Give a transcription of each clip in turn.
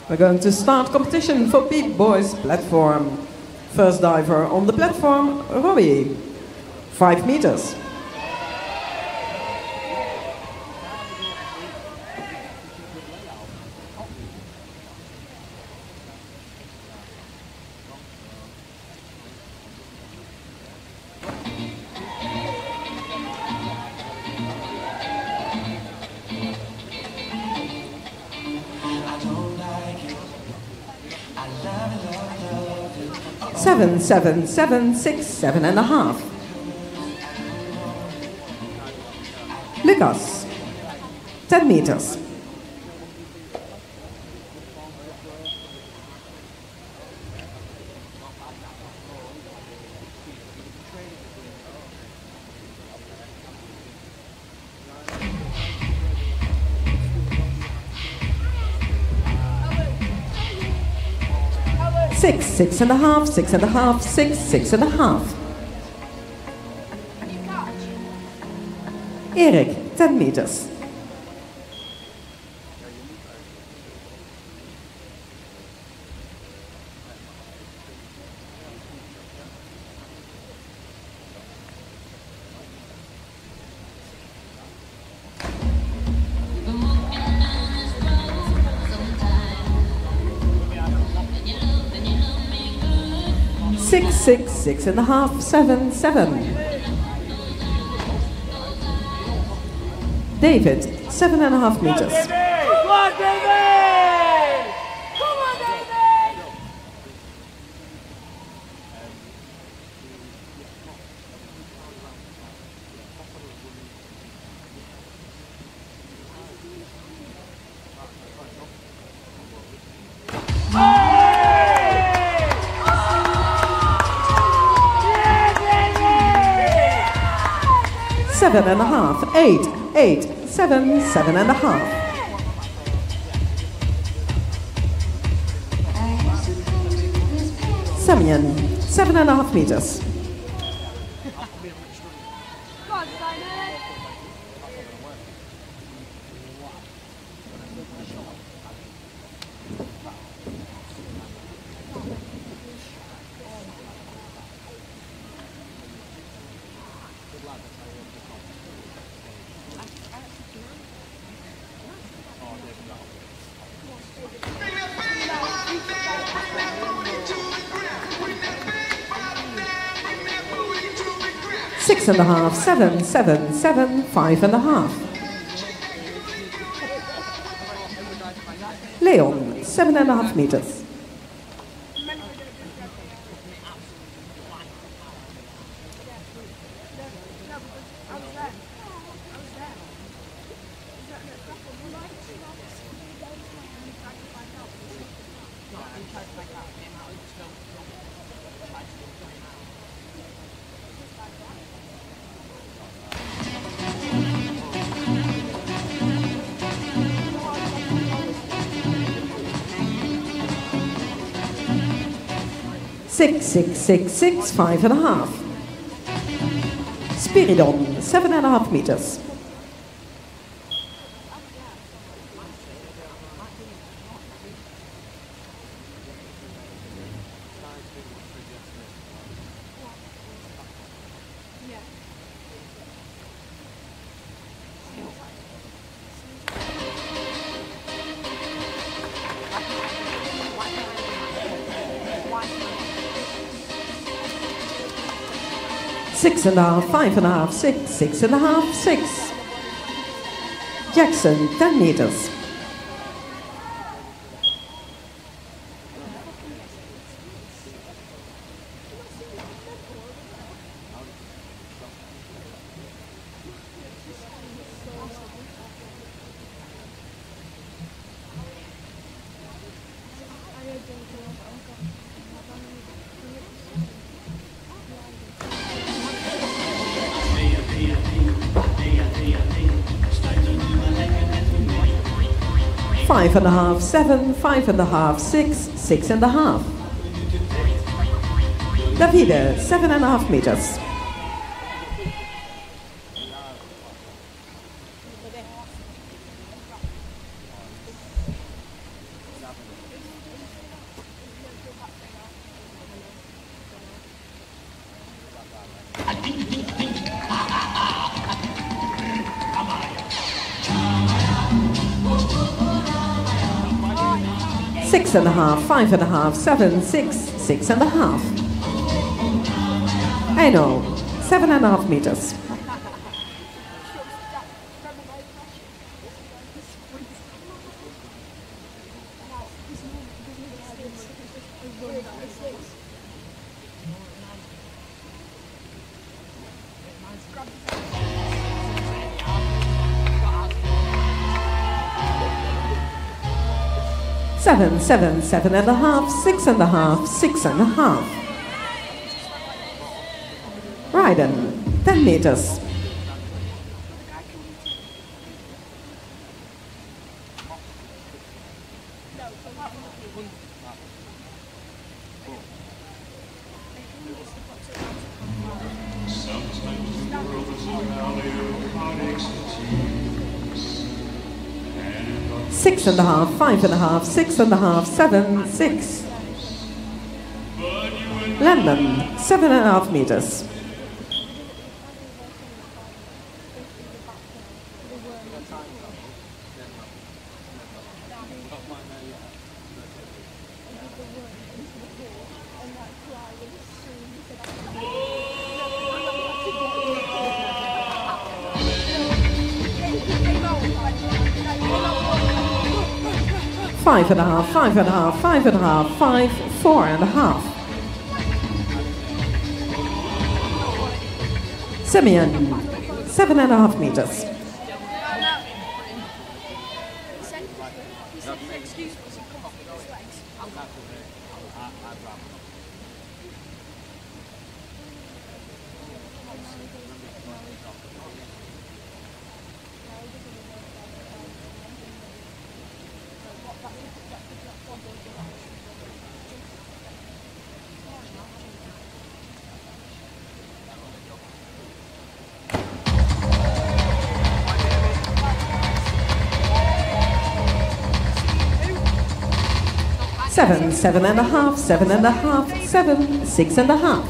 We're going to start competition for Big Boys platform. First diver on the platform, Robbie. 5 meters. Seven, 7, 7, 6, 7.5. Lucas, 10 meters. Six, 6.5, 6.5, 6, 6.5. Erik, 10 meters. Six, 6, 6.5, 7, 7. David, 7.5 meters. Come on, David! Come on, David! Oh! 7.5, 8, 8, 7, 7.5. Semyon, 7.5 meters. Six and a half, 7, 7, 7, 5.5. Leon, 7.5 meters. Six, 6, 6, 6, 5.5. Spiridon, 7.5 meters. Six and a half, 5.5, 6, 6.5, 6. Jackson, 10 meters. Five and a half, 7, 5.5, 6, 6.5. Davide, 7.5 meters. 6.5, 5.5, 7, 6, 6.5. Eno, 7.5 meters. Seven, 7.5, 6.5, 6.5. Ryden, 10 meters. Six and a half, 5.5, 6.5, 7, 6. London, 7.5 meters. Five and a half, 5.5, 5.5, 5, 4.5. Simeon, 7.5 meters. Seven, 7.5, 7.5, 7, 6.5.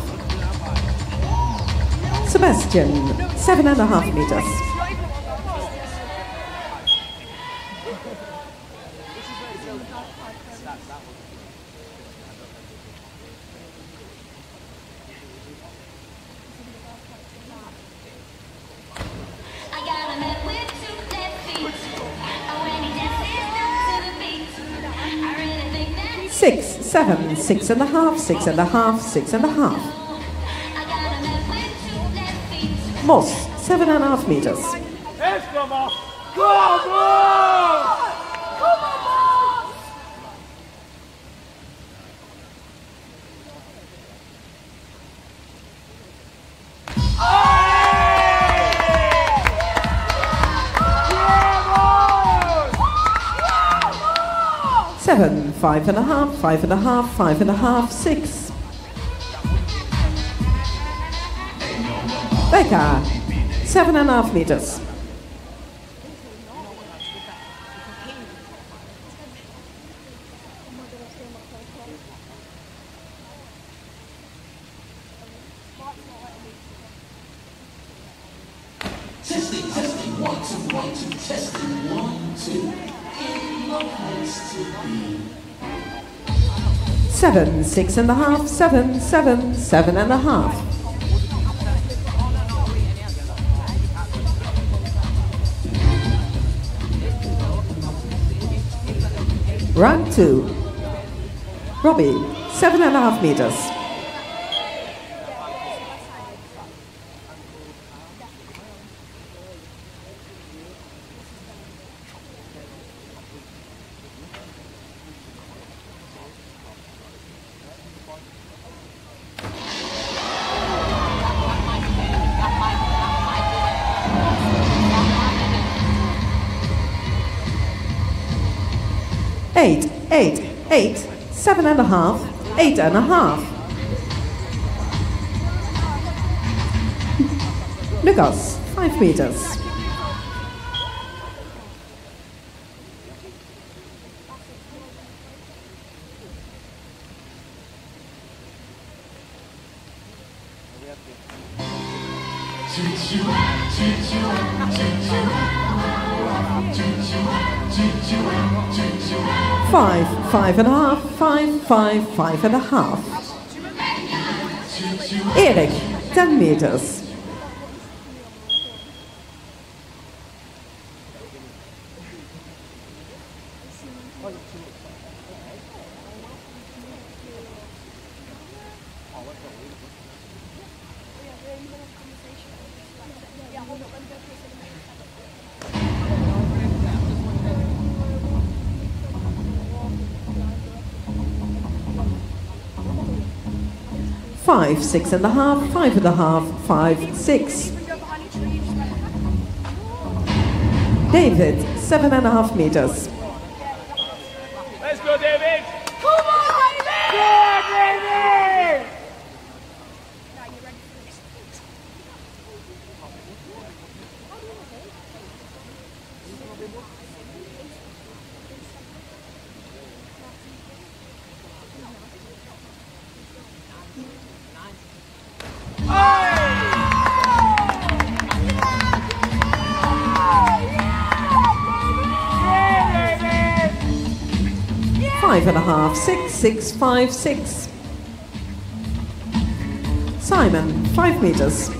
Sebastian, 7.5 meters. Six, 7, 6.5, 6.5, 6.5. Moss, 7.5 meters. Come on! Come on! Seven, 5.5, 5.5, 5.5, 6. Becca, 7.5 meters. Testing, 1, 2, 1, 2, testing, 1, 2. In the place to be. 7, 6.5, 7, 7, 7.5. Round 2. Robbie, 7.5 meters. Eight, 7.5, 8.5. Lucas, 5 meters. 5, 5.5, 5, 5, 5.5. Erik, 10 meters. Five, 6.5, 5.5, 5, 6. David, 7.5 meters. Let's go, David! Come on, David! Yeah, David! Five and a half, 6, 6, 5, 6. Simon, 5 meters.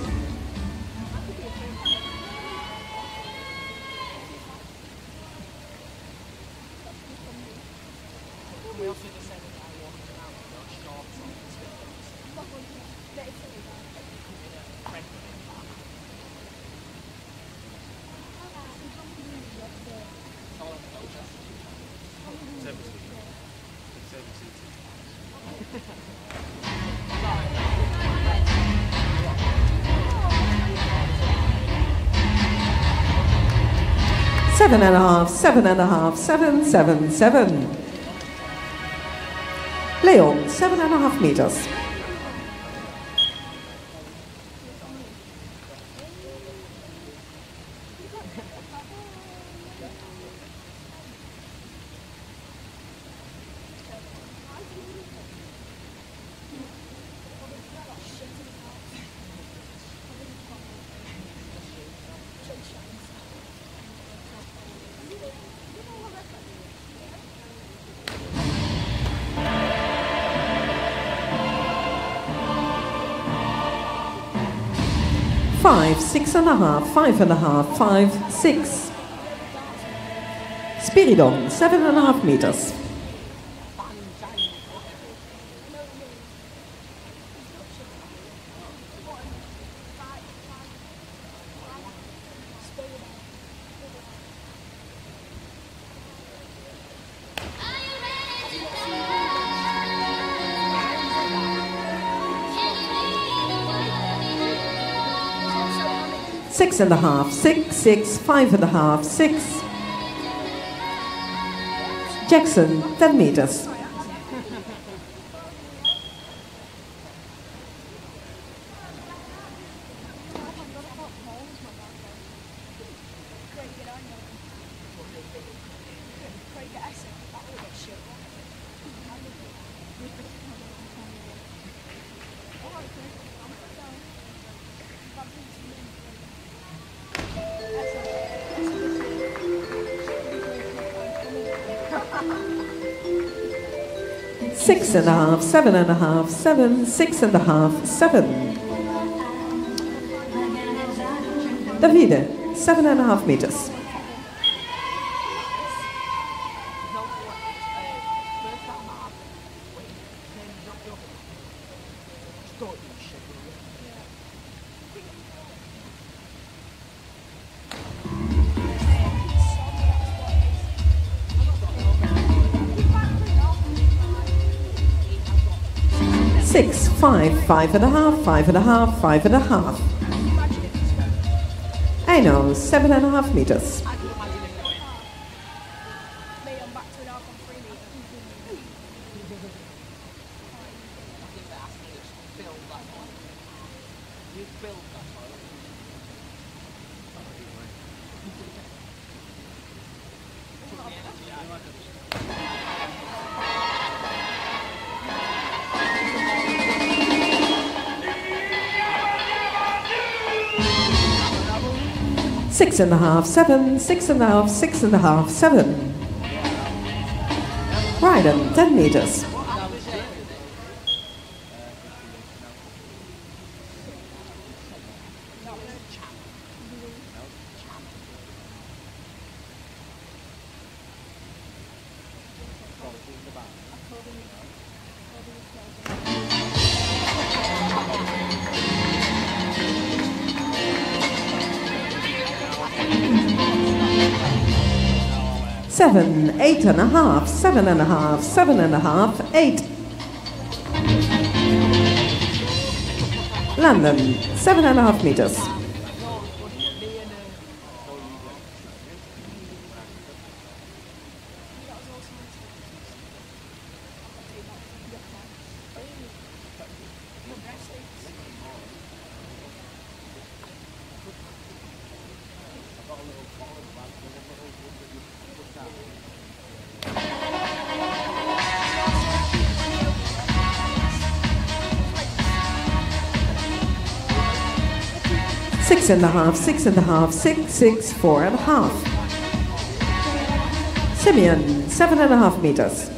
Seven and a half, 7.5, 7, 7, 7. Leo, 7.5 meters. Five, 6.5, 5.5, 5, 6. Spiridon, 7.5 meters. Six and a half, 6, 6, 5.5, 6. Jackson, 10 meters. Six and a half, 7.5, 7, 6.5, 7. Davide, 7.5 meters. Six, 5, 5.5, 5.5, 5.5. I know, 7.5 meters. Six and a half, 7, 6.5, 6.5, 7. Ryden, 10 meters. Seven, 8.5, 7.5, 7.5, 8. London, 7.5 meters. Six and a half, 6.5, 6, 6, 4.5. Simeon, 7.5 meters.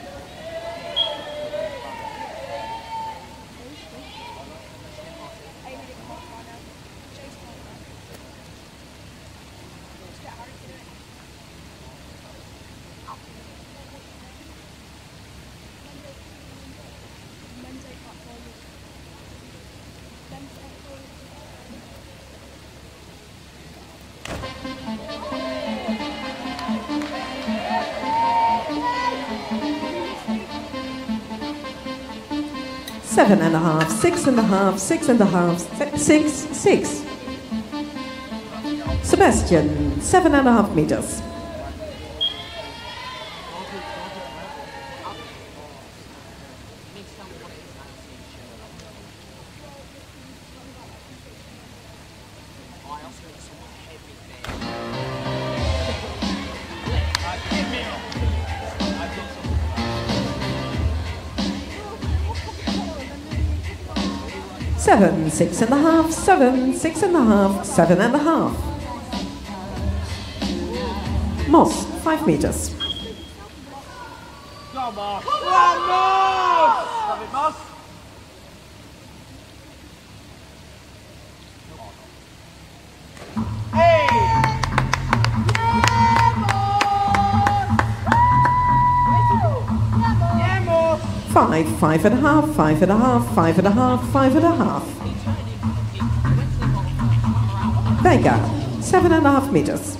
Seven and a half, 6.5, 6.5, 6, 6. Sebastian, 7.5 meters. Seven, 6.5, 7, 6.5, 7.5. Moss, 5 meters. Go on, Moss! Come on, Moss! Love it, Moss! Hey! Yeah, Moss! 5, 5.5, 5.5, 5.5, 5.5. Vega, 7.5 meters.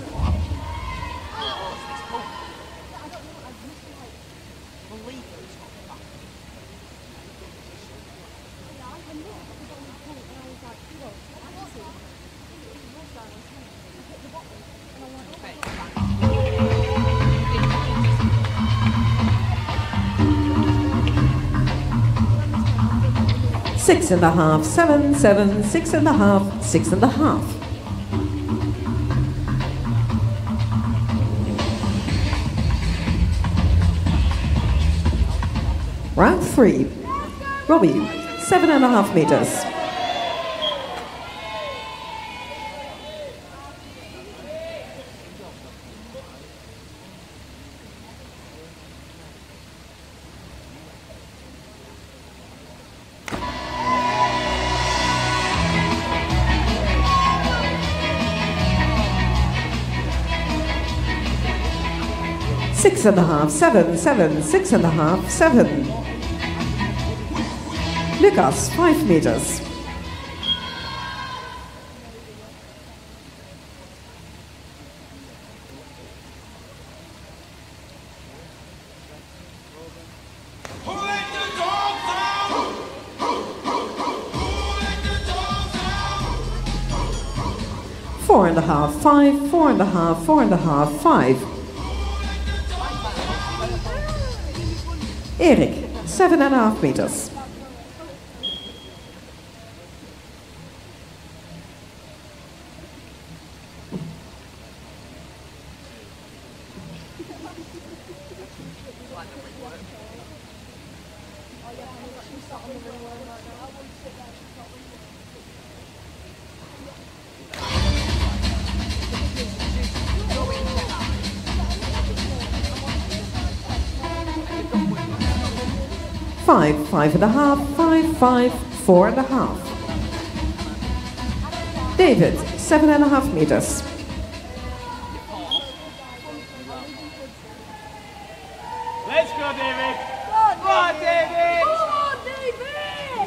Six and a half, 7, 7, 6.5, 6.5. Round 3. Robbie, 7.5 meters. Six and a half, 7, 7, 6.5, 7. Lucas, 5 meters. Four and a half, 5, 4.5, 4.5, 5. Erik, 7.5 meters. 5, 5.5, 5, 5, 4.5. David, 7.5 meters. Let's go, David. Go on, David. Come on, David!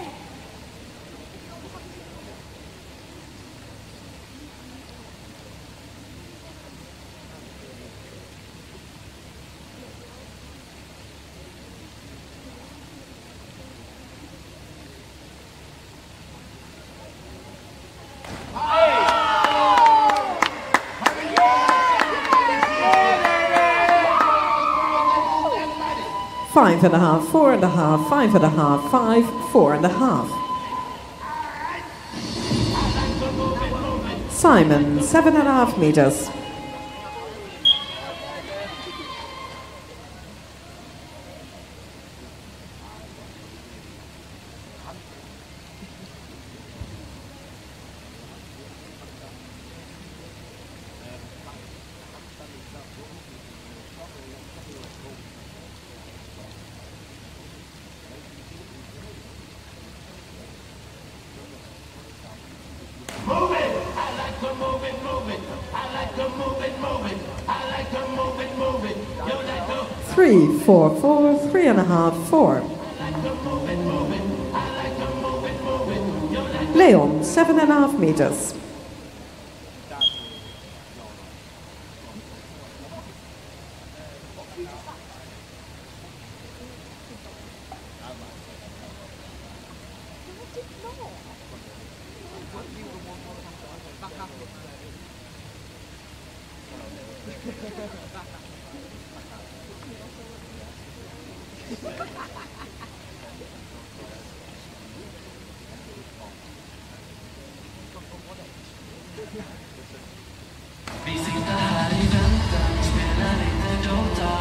5.5, 4.5, 5.5, 5, 4.5. Simon, 7.5 meters. Move it. I like to move it, move it. I like to move it, move it. I like to move it, move it. You like to 3, 4, 4, 3.5, 4. Leon, 7.5 meters. Vi sitter här i väntan, spelar lite Dota.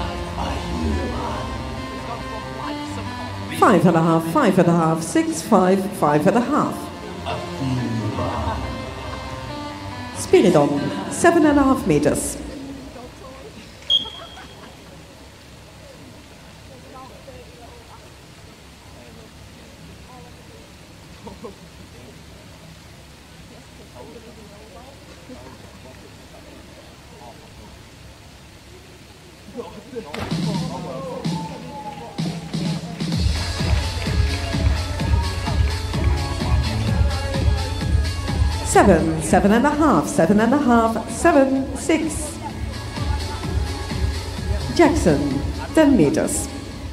5.5, 5.5, 6, 5, 5.5. Spiridon, 7.5 meters. Seven, 7.5, 7.5, 7, 6. Jackson, 10 meters.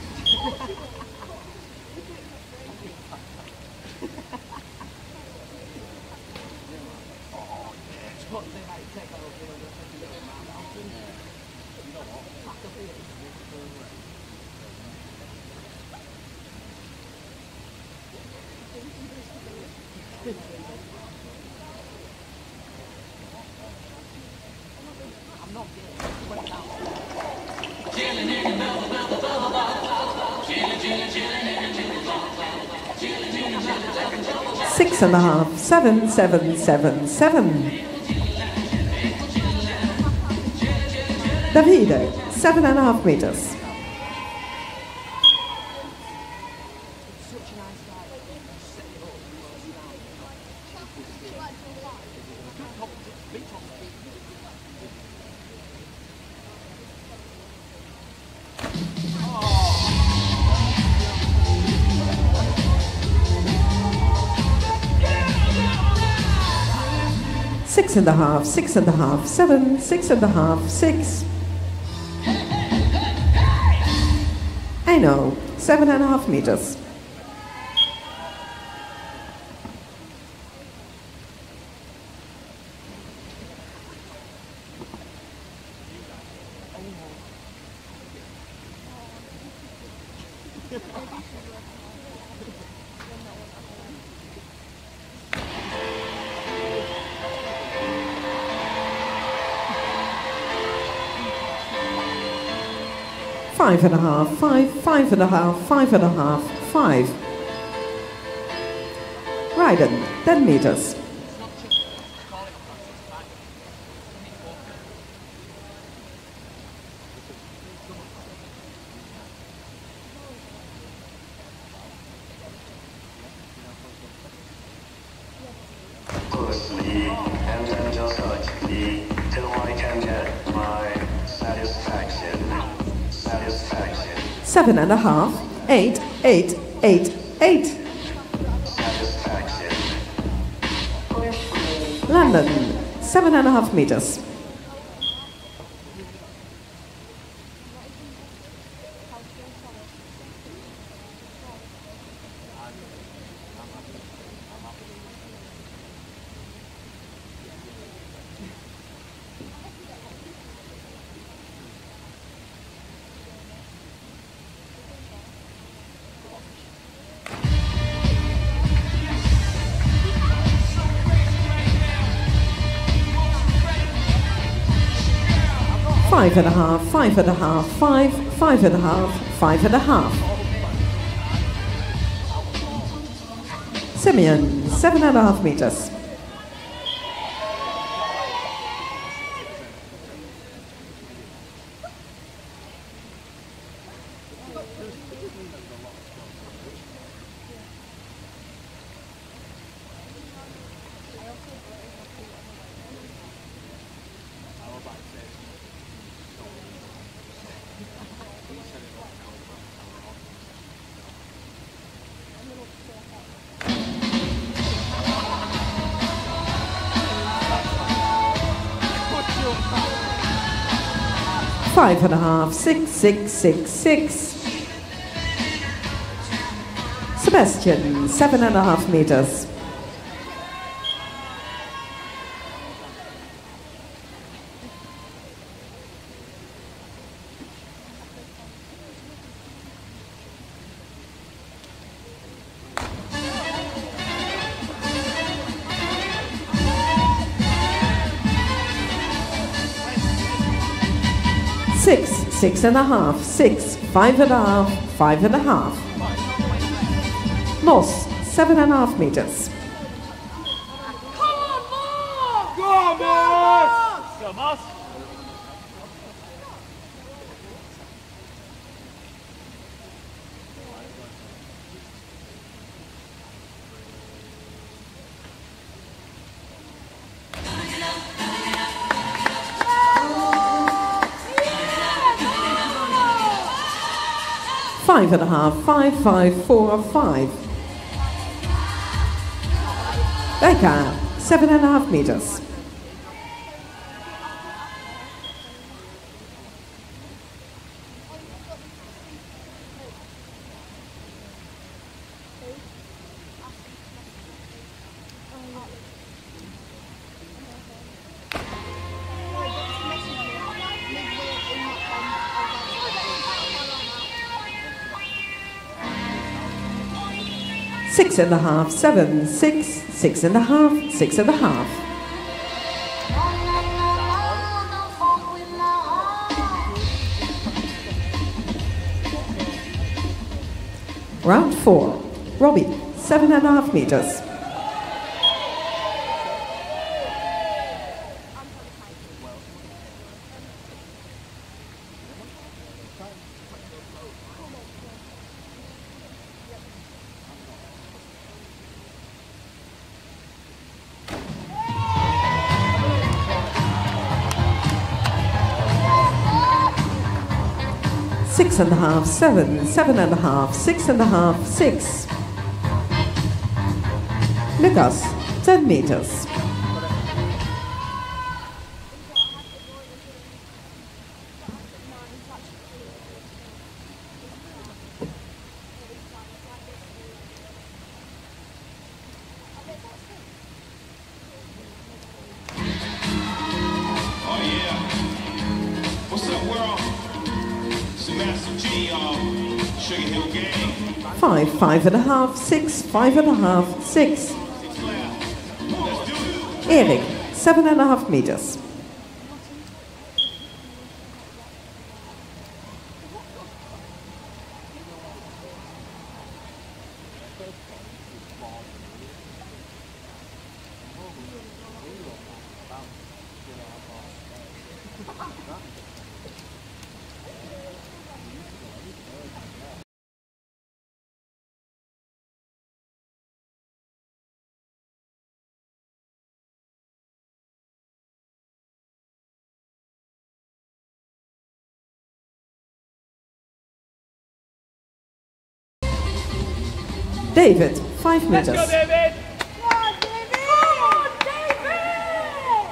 Six and a half, 7, 7, 7, 7. Davide, 7.5 meters. Six and a half, 6.5, 7, 6.5, 6. I know, 7.5 meters. Five and a half, 5, 5.5, 5.5, 5. Ryden, 10 meters. 7.5, 8, 8, 8, 8. London, 7.5 meters. Five and a half, 5.5, 5, 5.5, 5.5. Simeon, 7.5 meters. Five and a half, 6, 6, 6, 6. Sebastian, 7.5 meters. Six, 6.5, 6, 5.5, 5.5. Moss, 7.5 meters. Go on, boys! Go, Moss! Five and a half, 5, 5, 4, 5. Becca, 7.5 meters. Six and a half, 7, 6, 6.5, 6.5. Round 4. Robbie, 7.5 meters. Six and a half, 7, 7.5, 6.5, 6. Lucas, 10 meters. Oh yeah. What's up, world? It's the Master G, y'all. Sugar Hill Gang. 5, 5.5, 6, 5.5, 6. Erik, 7.5 meters. David, 5 Let's meters. go, David. Come on, David! Come on, David!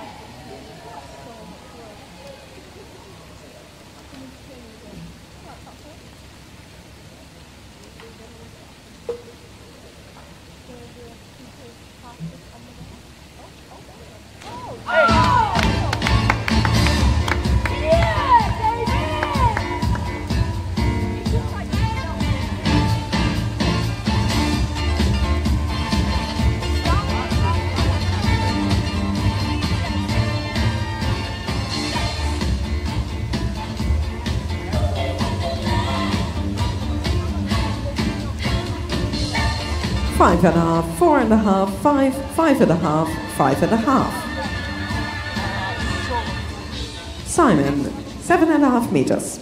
5.5, 4.5, 5, 5.5, 5.5. Simon, 7.5 meters.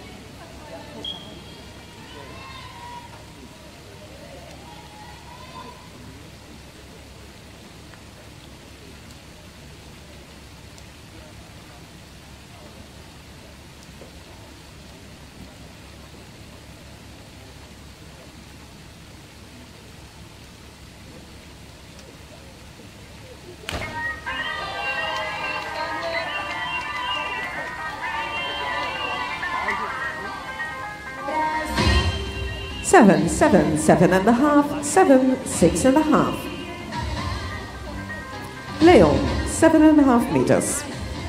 Seven, 7.5, 7, 6.5. Leon, 7.5 meters.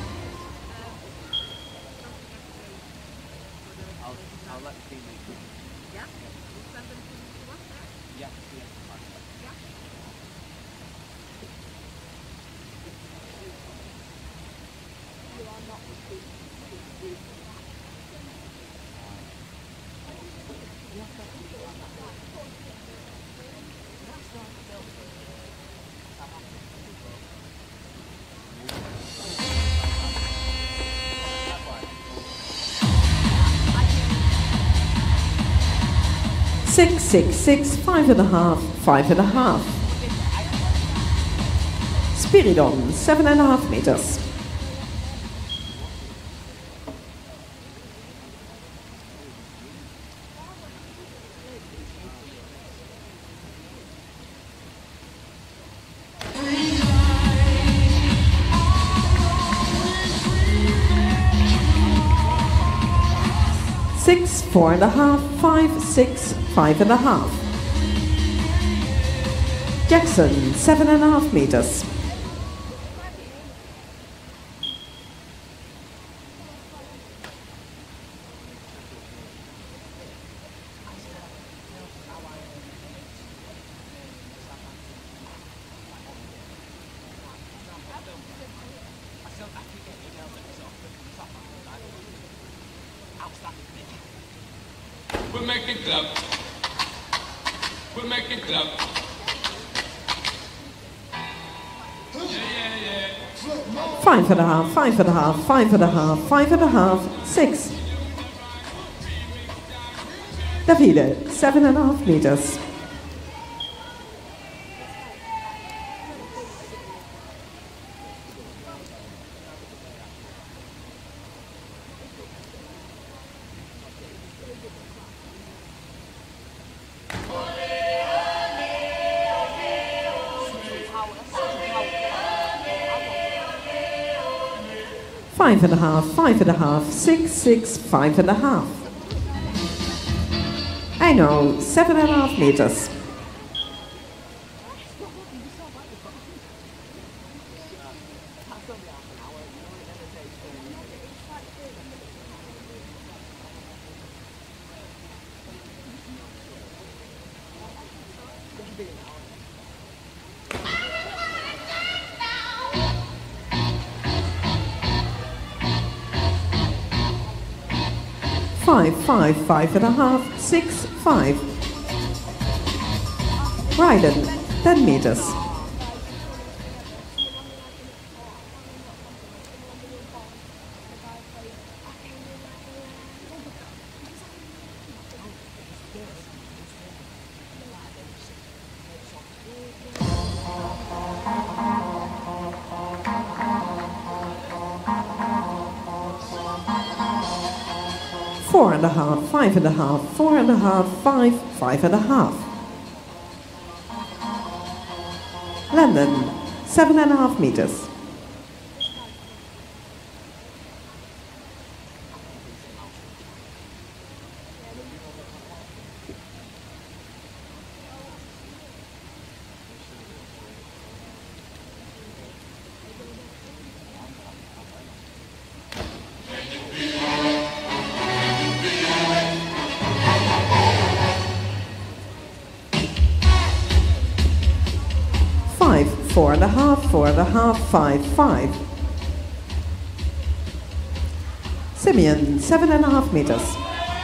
Six, 6, 6, 5.5, 5.5. Spiridon, 7.5 meters. Six, 4.5, 5, 6, 5.5. Jackson, 7.5 meters. We're making club. We're making club. Yeah. 5.5, 5.5, 5.5, 5.5, 6. Davide, 7.5 meters. Five and a half, 6, 6, 5.5. I know, 7.5 meters. Five, 5.5, 6, 5. Ryden, 10 meters. Four and a half, 5.5, 4.5, 5, 5.5. Landon, 7.5 meters. Four and a half, 5, 5. Simeon, 7.5 meters.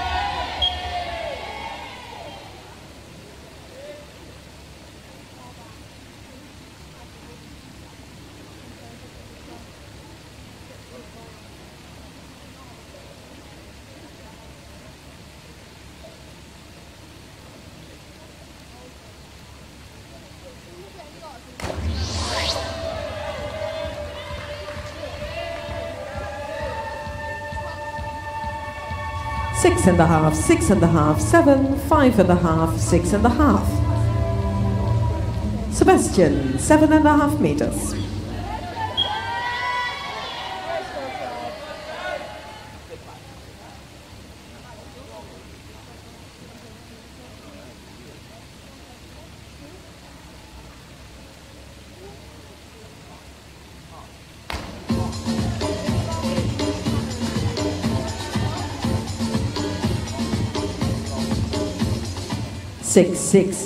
Six and a half, 7, 5.5, 6.5. Sebastian, 7.5 meters. Six,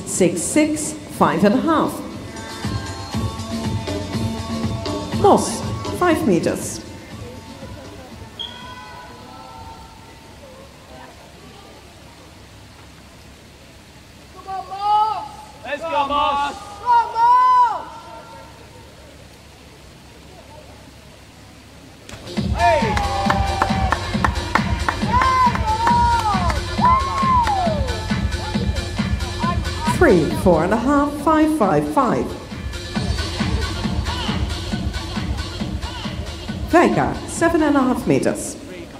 5.5. Moss, 5 meters. Come on, Moss! Let's go, Moss! Come on, Moss! Hey! 3, 4.5, 5, 5, 5. Vega, 7.5 meters.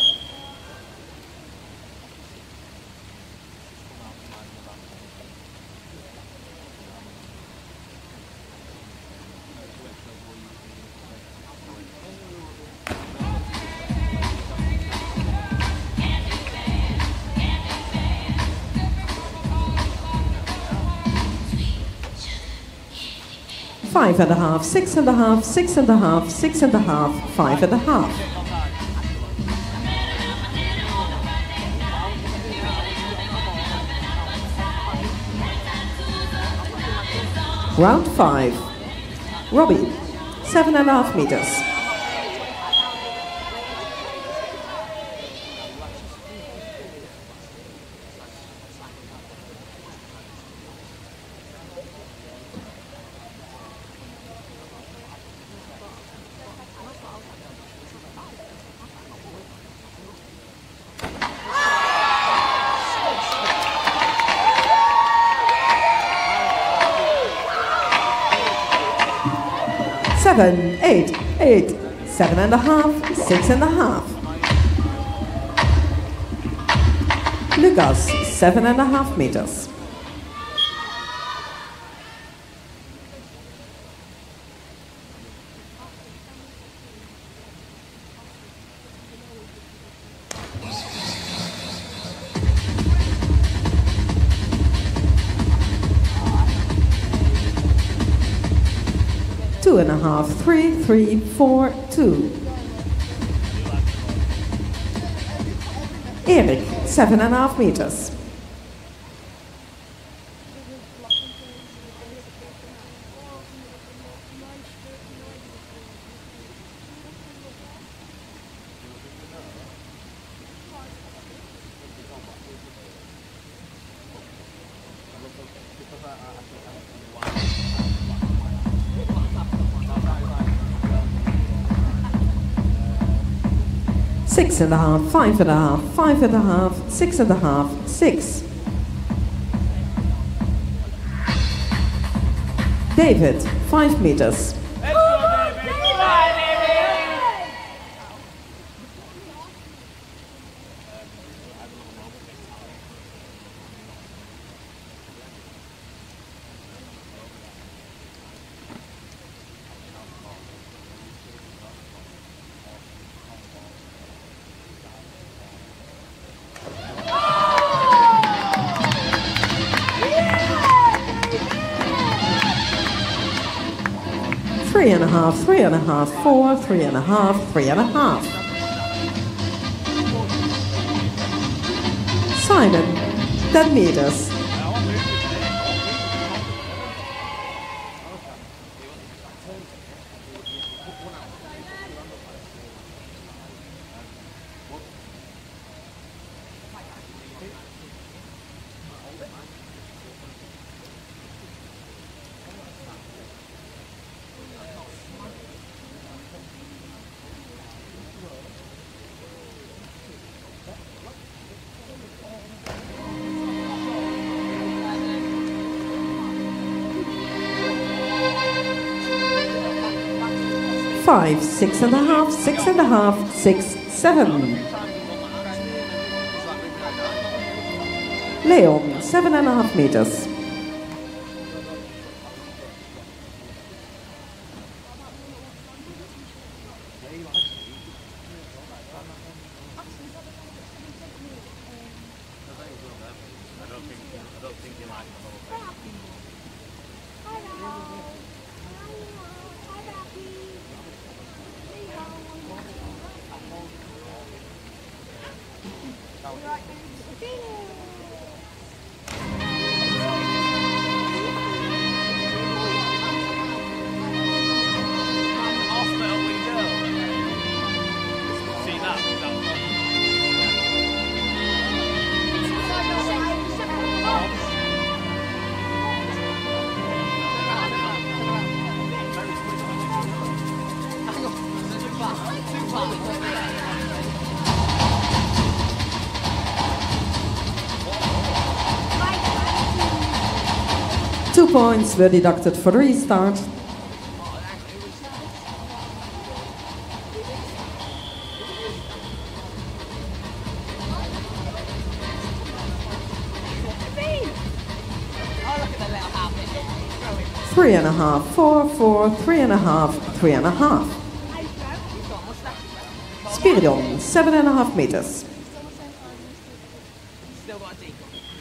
Five and a half, 6.5, 6.5, 6.5, 5.5. Round 5. Robbie, 7.5 meters. Seven, 8, 7.5, 6.5. Lucas, 7.5 meters. Two and a half, 3, 3, 4, 2. Erik, 7.5 meters. Six and a half, 5.5, 5.5, 6.5, 6. David, 5 meters. Let's go, David! Bye, David! 3.5, 3.5, 4, 3.5, 3.5. Simon, 10 meters. Five, 6.5, 6.5, 6, 7. Leon, 7.5 meters. Hospital we go. See that? 2 points were deducted for the restart. Three and a half, 4, 4, 3.5, 3.5. Spiridon, 7.5 meters. Still got a decoy.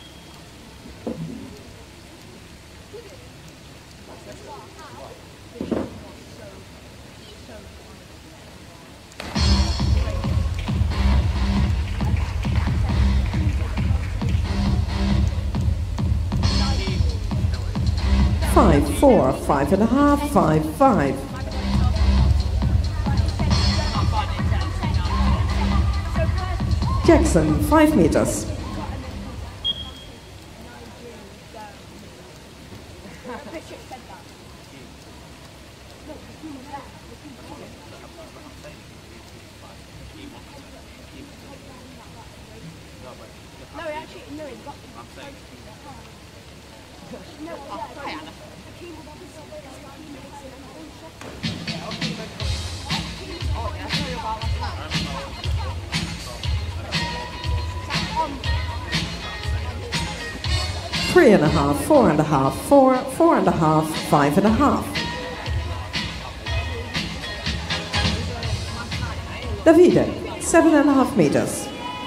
5, 4, 5.5, 5, 5. Jackson, 5 meters. No, actually, no, it's got. No, Three and a half, 4.5, 4, 4.5, 5.5. Davide, 7.5 meters.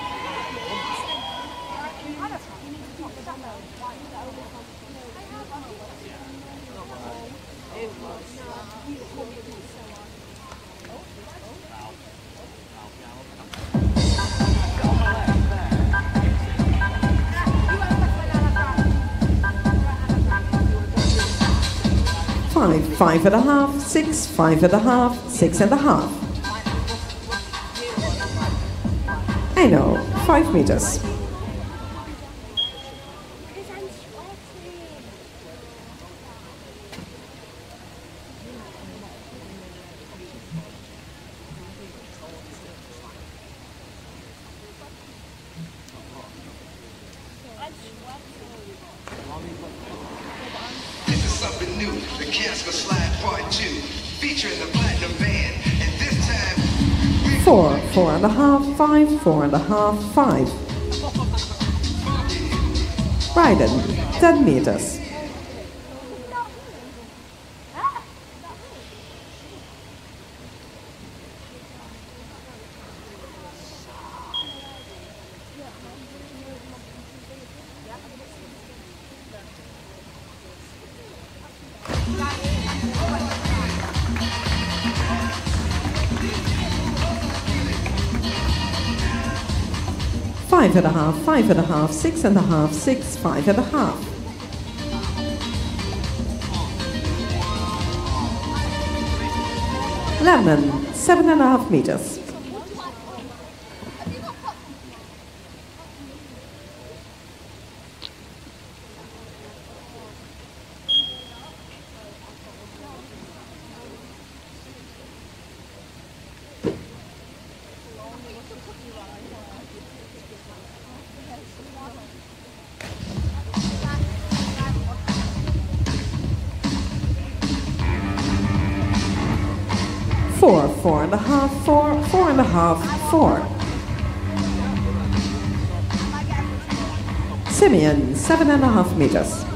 Five, 5.5, 6, 5.5, 6.5. I know, 5 meters. This is something new, the Casper Slide Part 2, featuring the Platinum Band, and this time... 4, 4.5, 5, 4.5, 5. Ryden, 10 meters. 5.5, 5.5, 6.5, 6, 5.5. Lemon, 7.5 meters. Four, 4.5, 4, 4.5, 4. Simeon, 7.5 meters.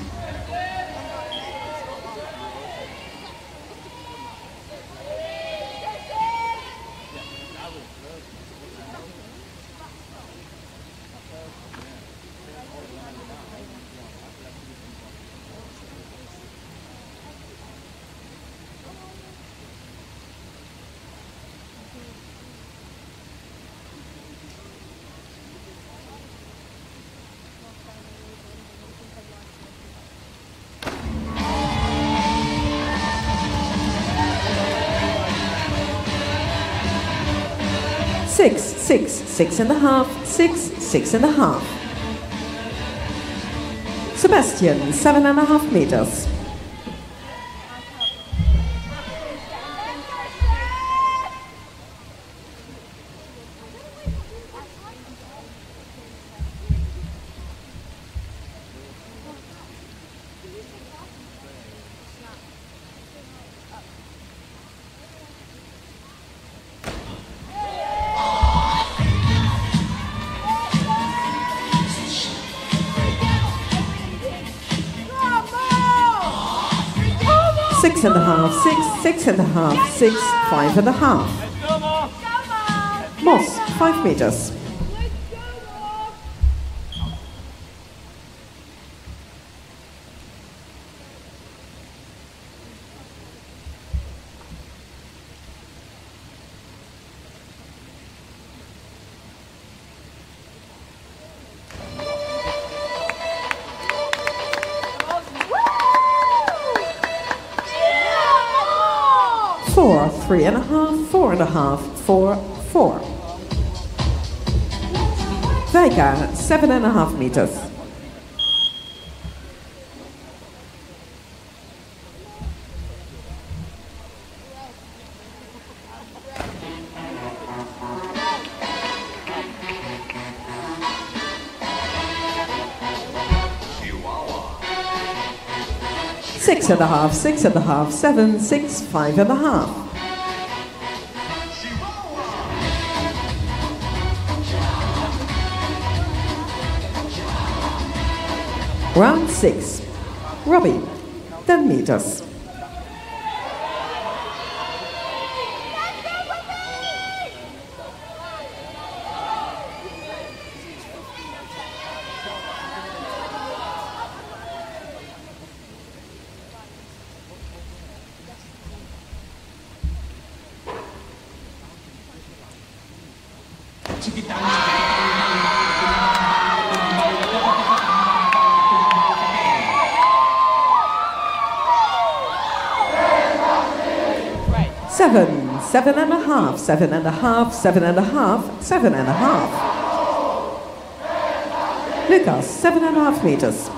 Six, 6, 6.5, 6, 6.5. Sebastian, 7.5 meters. Six and a half, 6, 6.5, 6, 5.5. Moss, 5 meters. Four, 3.5, 4.5, 4, 4. Vega, 7.5 meters. Six and a half, 6.5, 7, 6, 5.5. Round 6. Robbie, 10 meters. Seven, 7.5, 7.5, 7.5, 7.5. Lucas, 7.5 meters.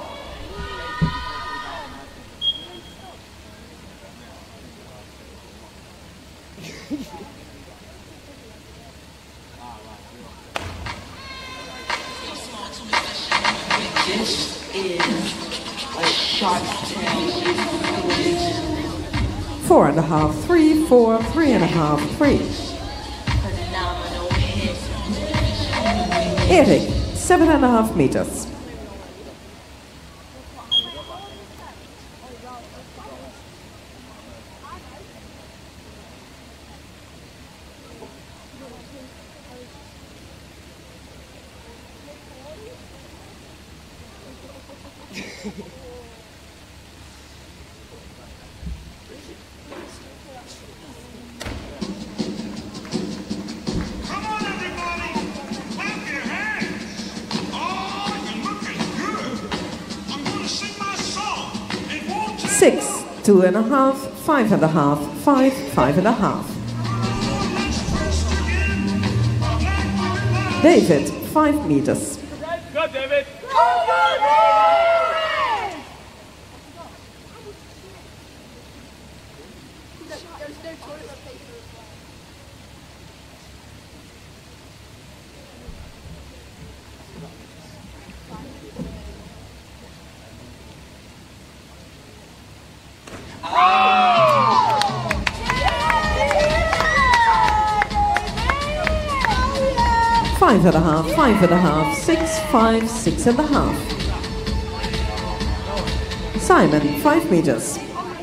This is a Shark Tank. 4.5, 3, 4, 3.5, 3. Eric, 7.5 meters. Come on, everybody! Clap your hands! 6, 2.5, 5.5, 5, 5.5. David, 5 meters. Go, David. Five and a half, 6, 5, 6.5. Simon, 5 meters.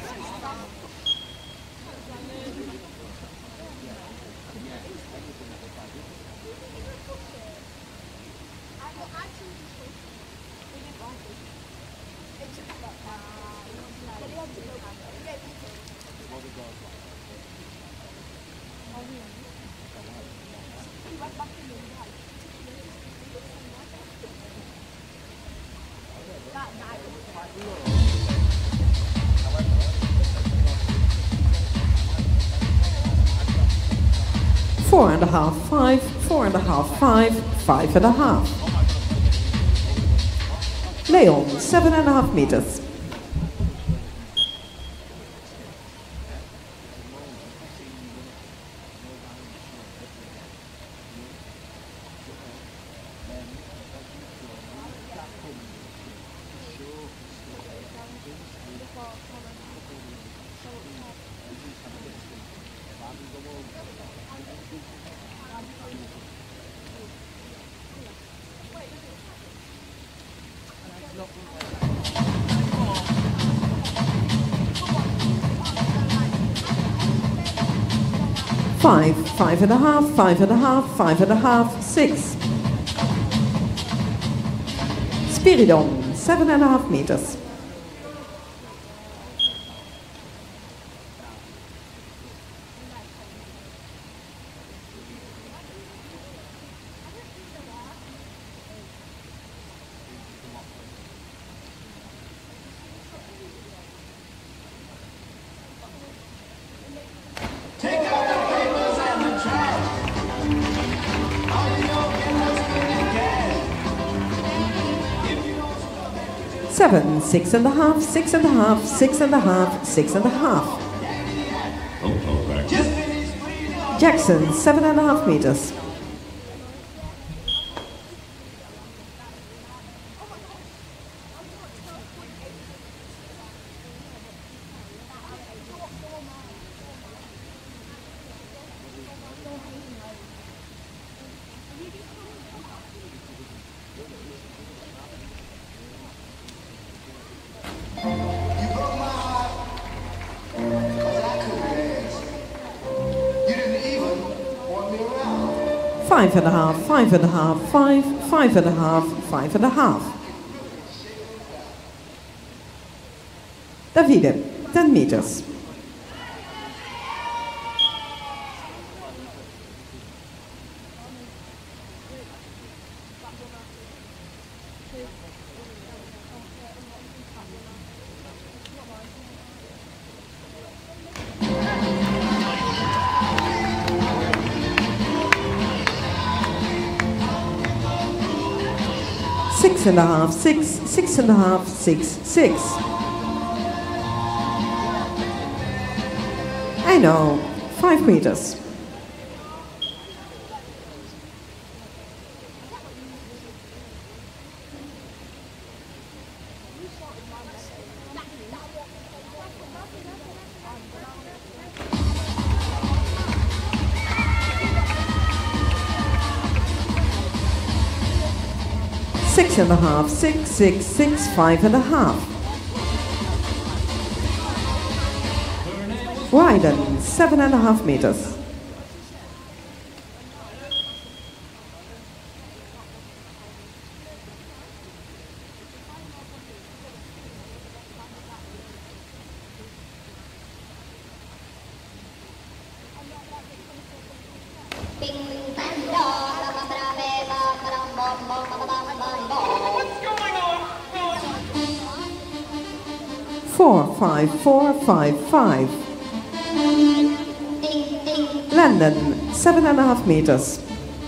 Four and a half, 5, 4.5, 5, 5.5. Leon, 7.5 meters. Five, 5.5, 5.5, 5.5, 6. Spiridon, 7.5 meters. Seven, 6.5, 6.5, 6.5, 6.5. Jackson, 7.5 meters. Five and a half, 5.5, 5, 5.5, 5.5. Davide, 10 meters. Six and a half, 6, 6.5, 6, 6. I know, 5 meters. Six and a half, 6, 6, 6, 5.5. Wyden, 7.5 meters. 45455. Landon, 7.5 meters.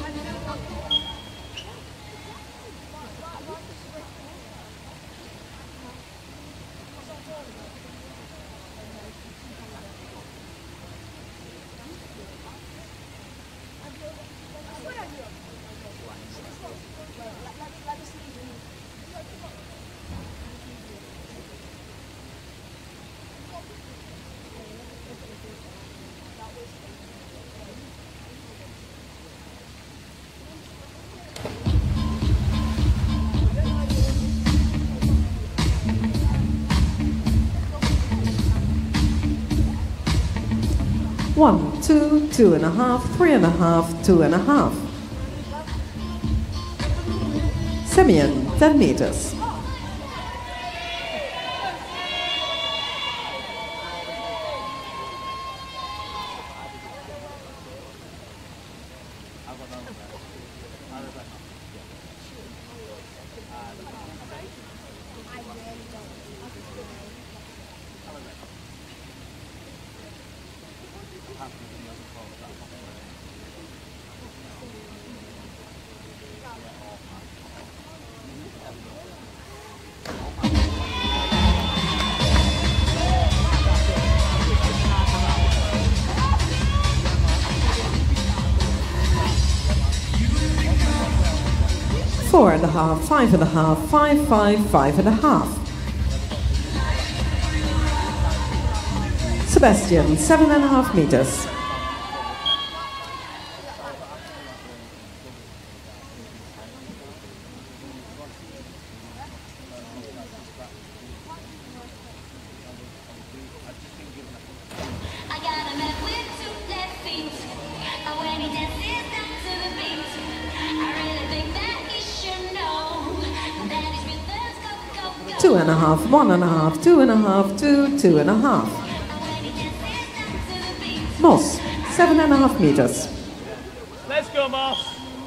One, two, 2.5, 3.5, 2.5. Semyon, 10 meters. Four and a half, 5.5, 5, 5, 5.5. Sebastian, 7.5 meters. I got a man with 2 left feet, and when he dances down to the beat, I really think that he should know that his rhythms go, go, go. 2.5, 1.5, 2.5, 2, 2.5. And when he dances down to the beat, Moss, 7.5 meters. Let's go, Moss.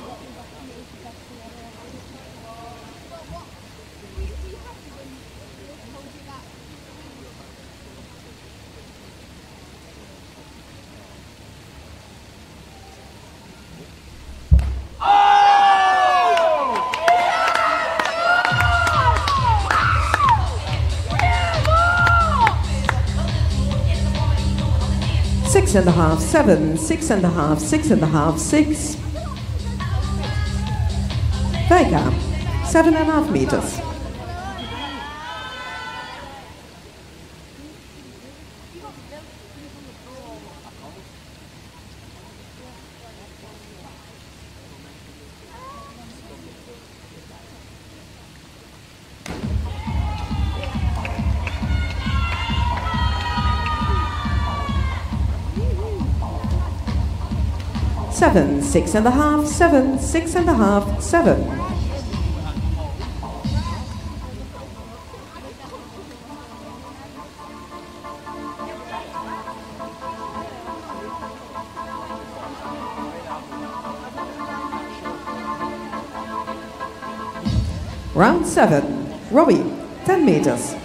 Six and a half, 7, 6.5, 6.5, 6. Vega, 7.5 meters. Seven, 6.5, 7, 6.5, 7. Round 7, Robbie, 10 meters.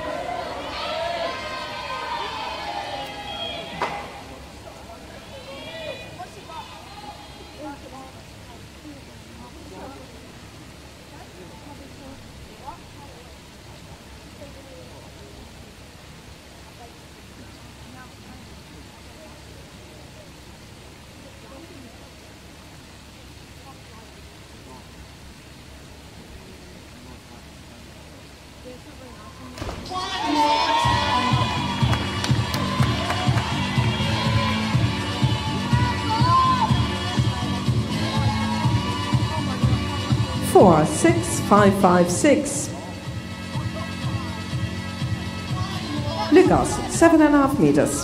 Four, 6, 5, 5, 6. Lucas, 7.5 meters.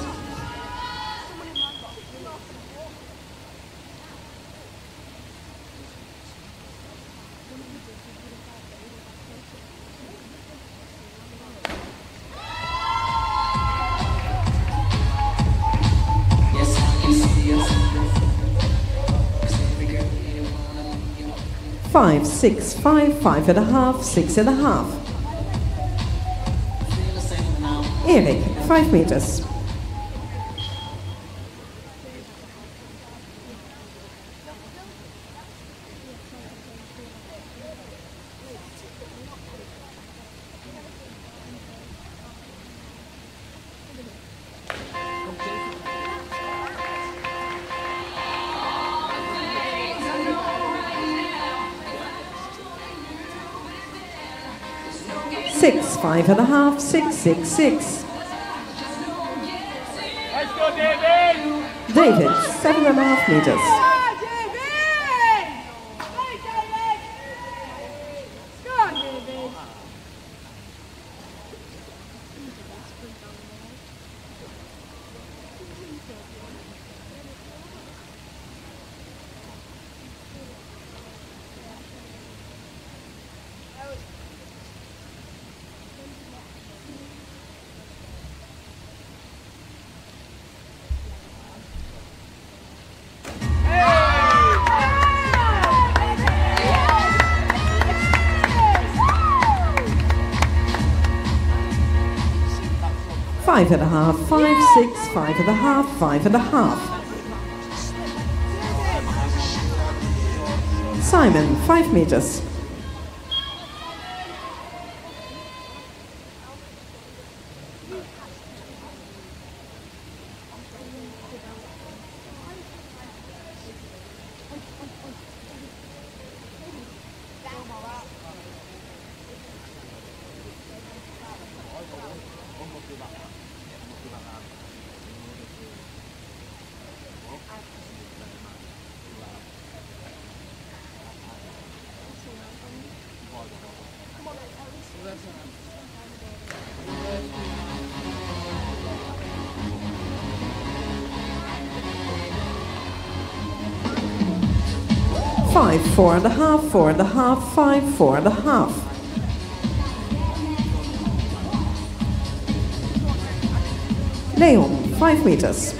Yes, I can see us. 5, 6, 5, 5.5, 6.5. Feel the same now. Erik, 5 meters. Six, 5.5, 6, 6, 6. Let's go, David! David, 7.5 meters. Five and a half, 5, 6, 5.5, 5.5. Simon, 5 meters. Five, 4.5, 4.5, 5, 4.5. Leon, 5 meters.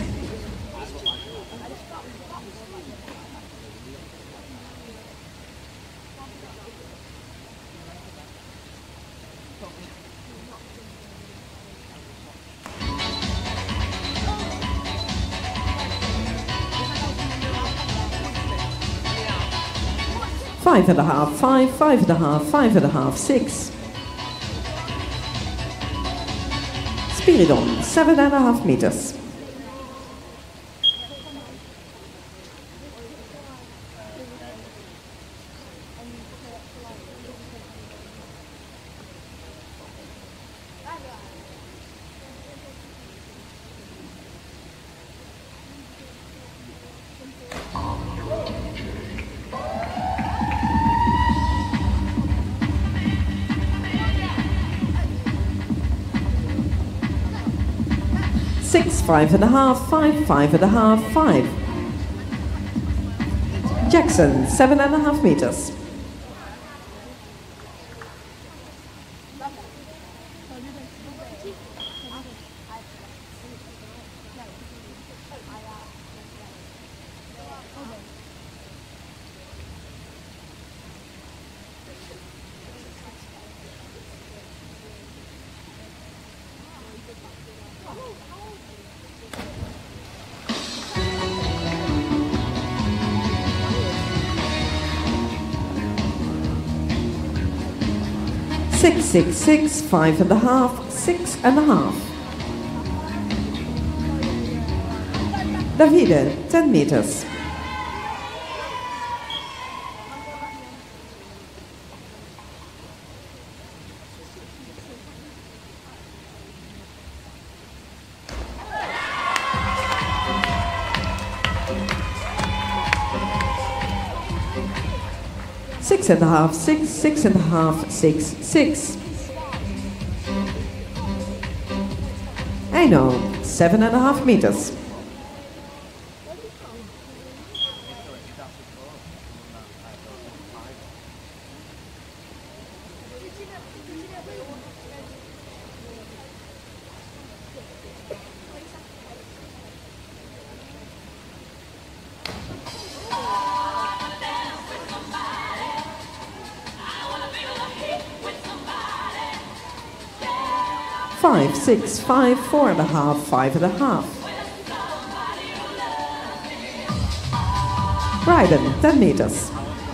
Five and a half, 5, 5.5, 5.5, 6. Spiridon, 7.5 meters. Six, 5.5, 5, 5.5, 5. Jackson, 7.5 meters. Six, 6, 6, 5.5, 6.5. Davide, 10 meters. Six and a half, 6, 6.5, 6, 6. I know, 7.5 meters. 5, 6, 5, 4.5, 5.5. Ryden, 10 meters.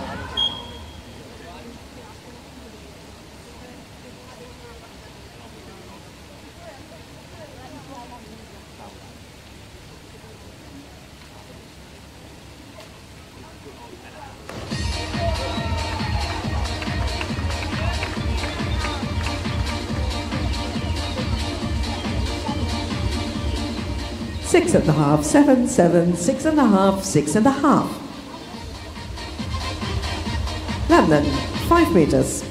Six and a half, 7, 7, 6.5, 6.5. London, 5 meters.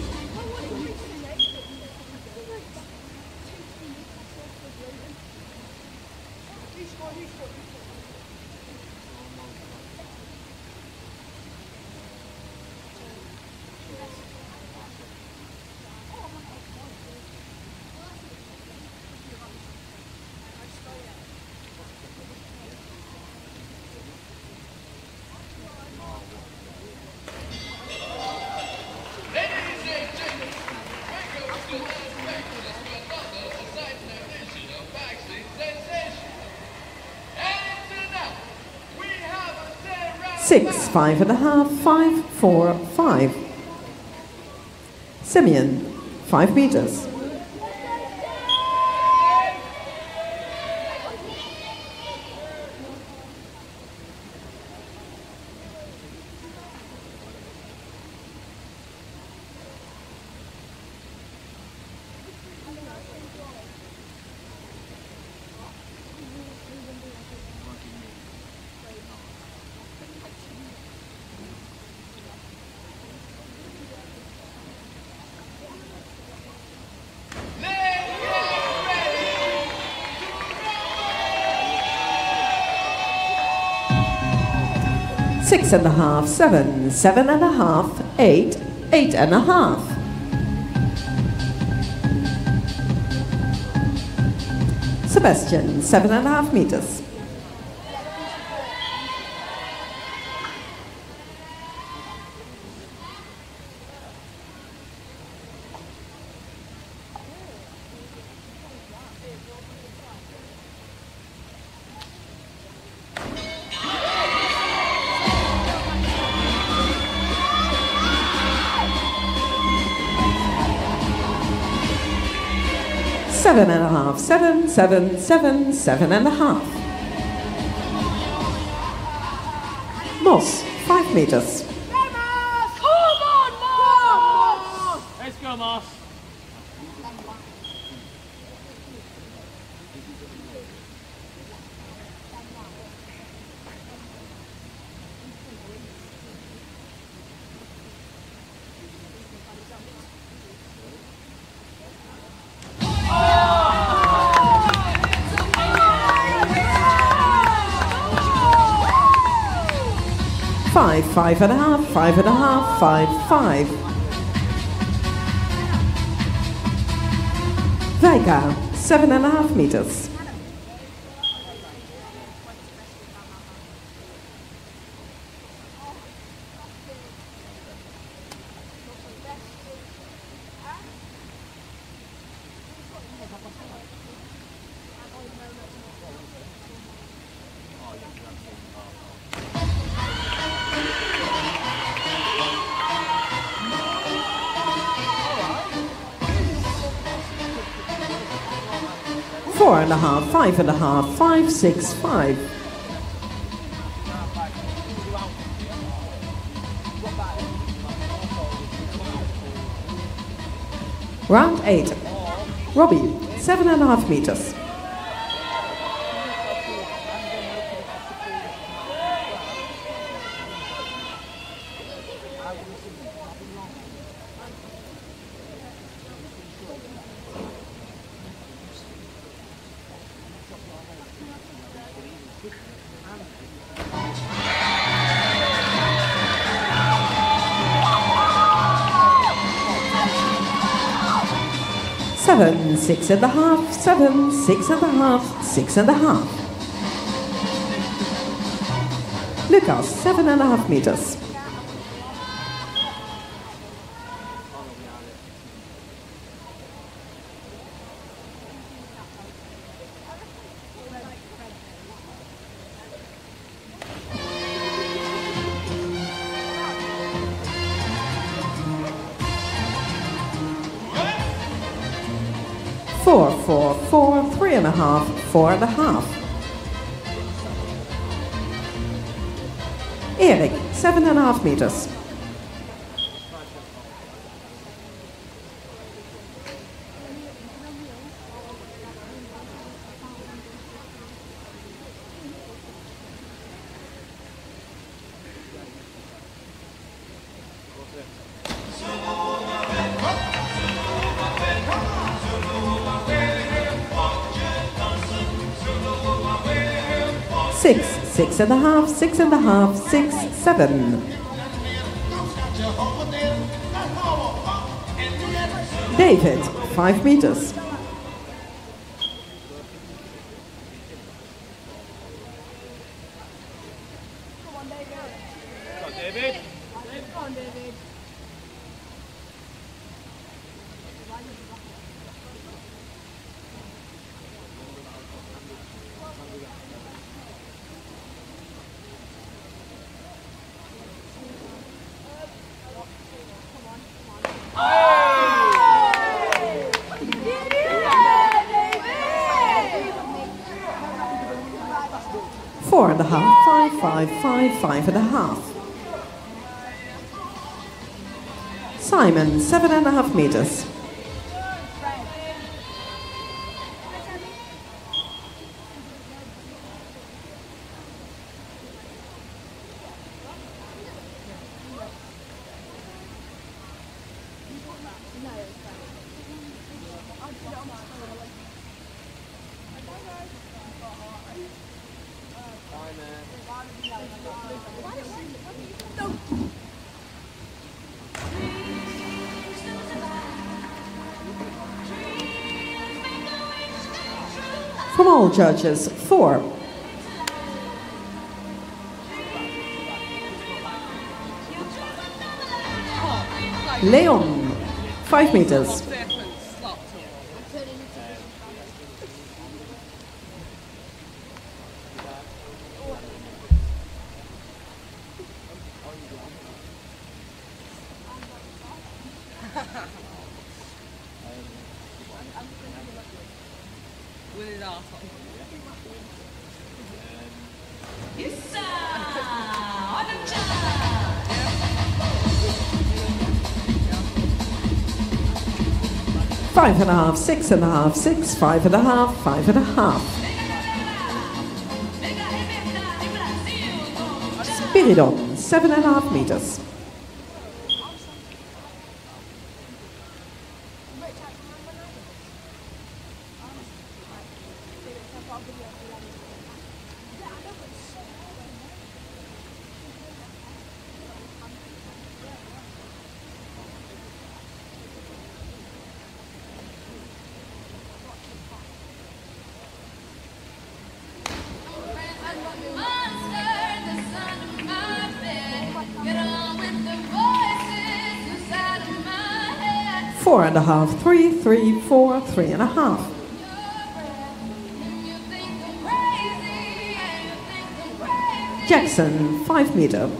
Six, 5.5, 5, 4, 5. Simeon, 5 meters. Six and a half, 7, 7.5, 8, 8.5. Sebastian, 7.5 meters. Seven and a half, 7, 7, 7, 7.5. Moss, 5 meters. Come on, Moss! Let's go, Moss. Five, 5.5, 5.5, 5, 5. Vega, 7.5 meters. Four and a half, 5.5, 5, 6, 5. Round 8. Robbie, 7.5 meters. Seven, 6.5, 7, 6.5, 6.5. Lucas, 7.5 meters. 4, 4, 4, 3.5, 4.5. Erik, 7.5 meters. Six, 6.5, 6.5, 6, 7. David, 5 meters. David. Come on, David. 4.5, 5, 5, 5, 5.5. Simon, 7.5 meters. From all judges, 4. Leon, 5 meters. Yes, sir. On the job. 5.5, 6.5, 6, 5.5, 5.5. Spiridon, 7.5 meters. Four and a half, 3, 3, 4, 3.5. Jackson, 5 meter.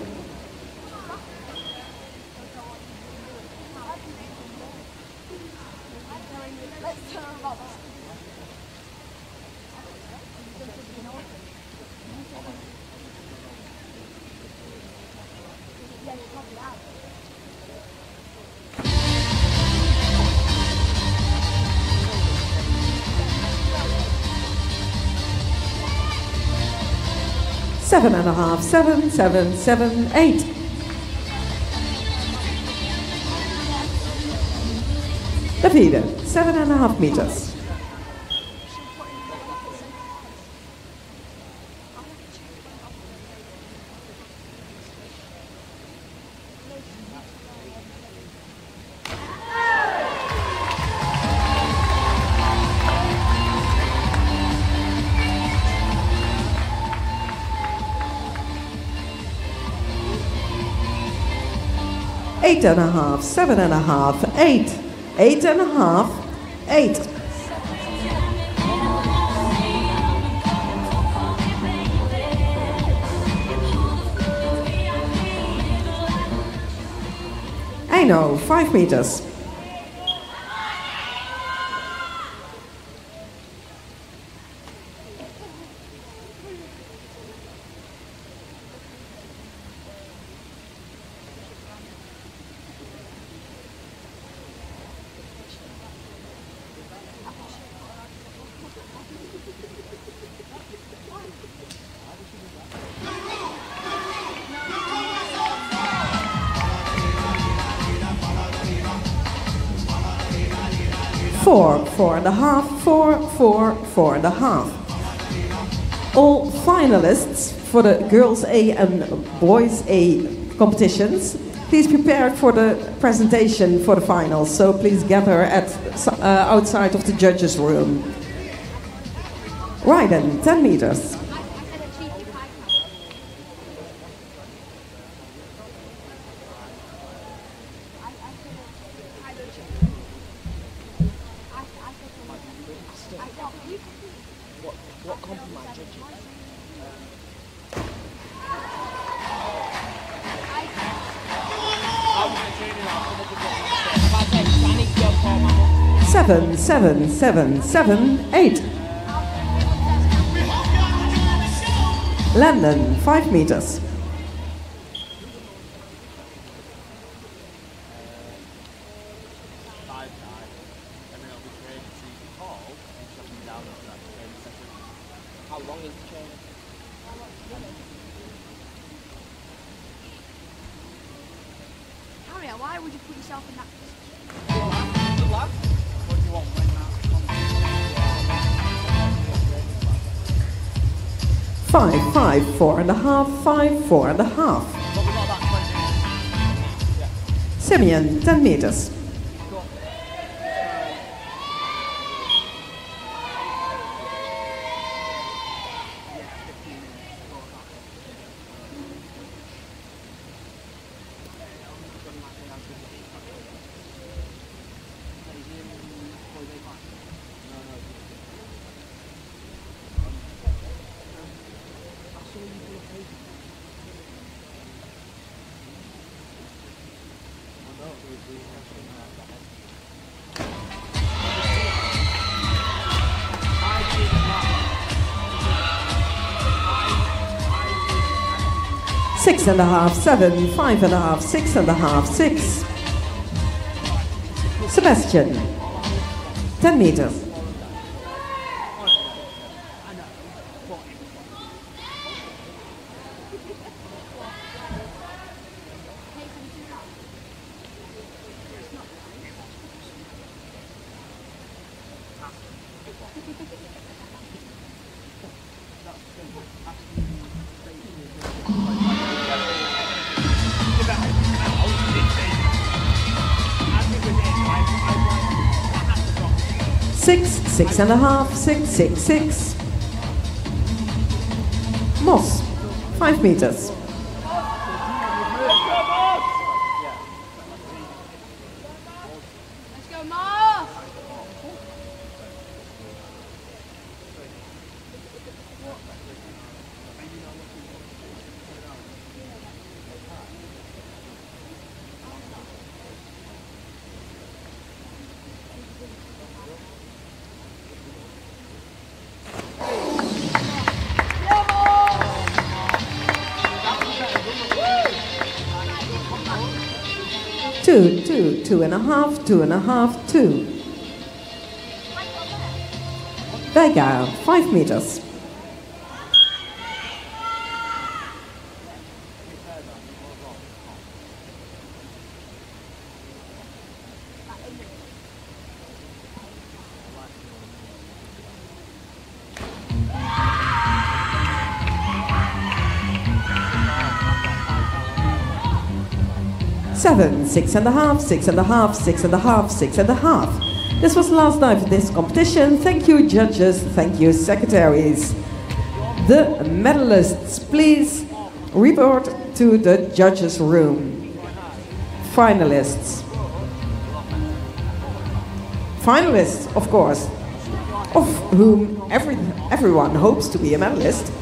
Seven and a half, 7, 7, 7, 8. Davide, 7.5 meters. Eight and a half, 7.5, 8, 8.5, 8. I know, 5 meters. 4, 4.5, 4, 4, 4.5. All finalists for the Girls A and Boys A competitions, please prepare for the presentation for the finals. So please gather at outside of the judges' room. Right then, 10 meters. What compromise judging? Seven, 8. Landon, 5 meters. How long is the chain? Harriet, why would you put yourself in that position? Good lad. What do you want when that? 5, 5, 4.5, 5, 4.5. But we got that 20 minutes. Simeon, 10 meters. Six and a half, 7, 5.5, 6.5, 6. Sebastian, 10 meters. Six and a half, 6, 6, 6. Moss, 5 meters. Let's go, Moss! 2, 2, 2.5, 2.5, 2. Vega, 5 meters. Seven, 6.5, 6.5, 6.5, 6.5. This was the last night of this competition. Thank you, judges. Thank you, secretaries. The medalists, please report to the judges' room. Finalists. Finalists, of course, of whom everyone hopes to be a medalist.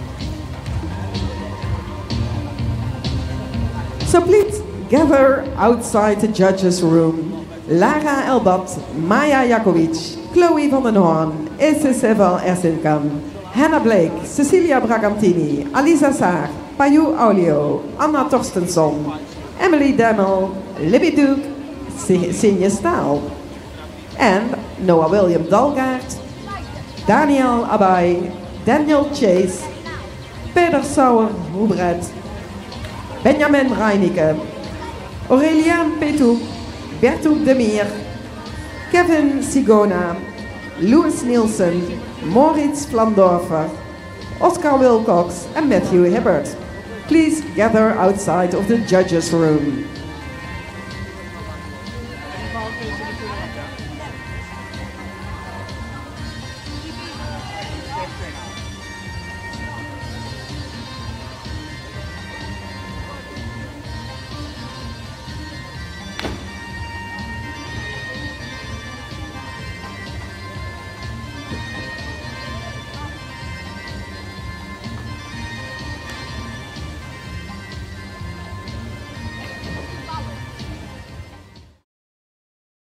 So please gather outside the judges' room. Lara Elbat, Maya Jakovic, Chloe van den Hoorn, Ese Seval Ersinkan, Hannah Blake, Cecilia Bragantini, Alisa Saar, Payu Aulio, Anna Torstensson, Emily Demmel, Libby Duke, Sinje Staal, and Noah William Dalgaard, Daniel Abay, Daniel Chase, Peter Sauer-Hoebret, Benjamin Reinike, Aurélien Petou, Bertou Demir, Kevin Sigona, Louis Nielsen, Moritz Vlandorfer, Oscar Wilcox, and Matthew Hibbert. Please gather outside of the judges' room.